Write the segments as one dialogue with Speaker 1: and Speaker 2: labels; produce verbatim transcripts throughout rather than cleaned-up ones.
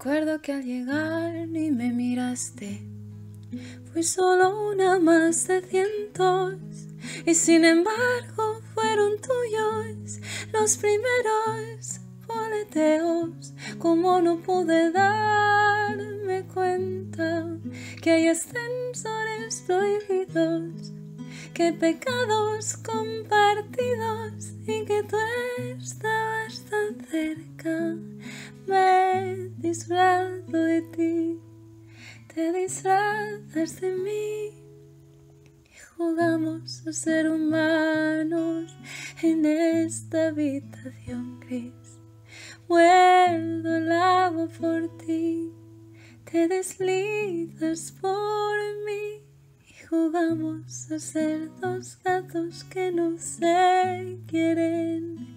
Speaker 1: Recuerdo que al llegar ni me miraste, fui solo una más de cientos, y sin embargo fueron tuyos los primeros boleteos. Como no pude darme cuenta que hay ascensores prohibidos, que pecados compartidos y que tú estabas tan cerca. Me disfrazo de ti, te disfrazas de mí y jugamos a ser humanos en esta habitación gris. Muerdo el agua por ti, te deslizas por mí y jugamos a ser dos gatos que no se quieren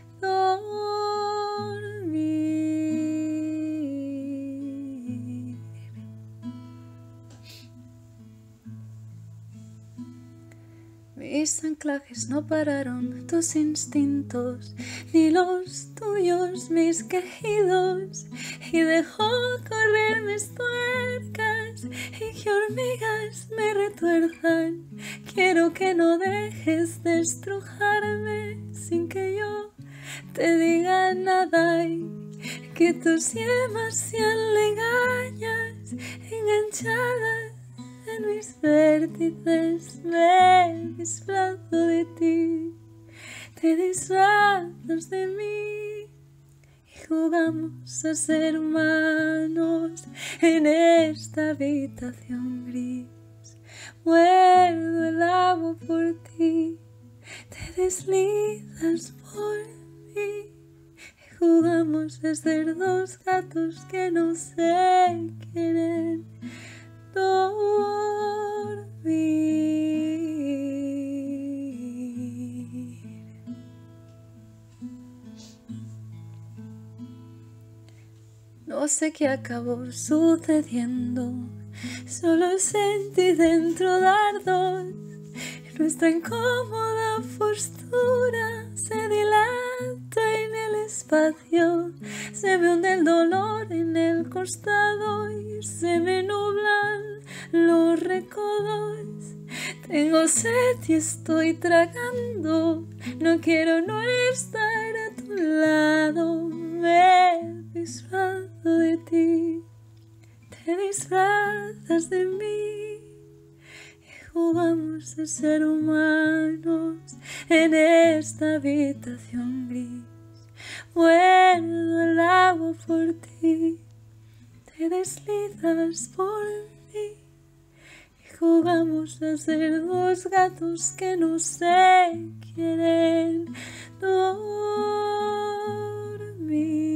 Speaker 1: dormir. Mis anclajes no pararon tus instintos, ni los tuyos mis quejidos, y dejó correr mis tuercas y que hormigas me retuerzan. Quiero que no dejes de estrujarme sin que yo te diga nada, y que tus yemas sean legañas enganchadas en mis vértices. Me disfrazo de ti, te disfrazas de mí y jugamos a ser humanos en esta habitación gris. Muerdo el agua por ti, te deslizas por mí y jugamos a ser dos gatos que no se quieren dormir. No sé qué acabó sucediendo, solo sentí dentro dardos. Nuestra incómoda postura se dilata en el espacio, se me hunde el dolor en el costado y se me nublan los recodos. Tengo sed y estoy tragando, no quiero no estar a tu lado. Me disfrazo de ti, te disfrazas de mí y jugamos a ser humanos en esta habitación gris. Muerdo el agua por ti, te deslizas por mí y jugamos a ser dos gatos que no se quieren dormir.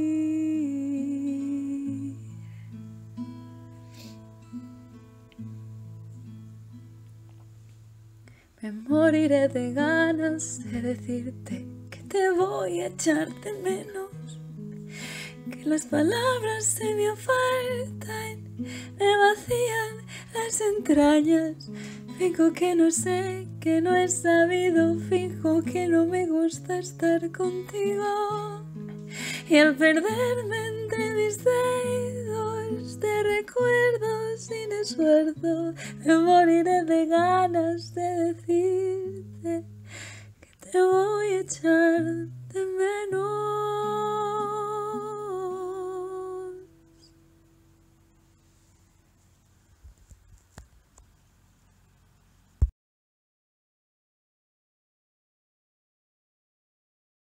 Speaker 1: Me moriré de ganas de decirte que te voy a echar de menos, que las palabras se me faltan, me vacían las entrañas. Fijo que no sé, que no he sabido, fijo que no me gusta estar contigo. Y al perderme entre mis dedos de recuerdos sin esfuerzo, me moriré de ganas de decirte que te voy a echar de menos.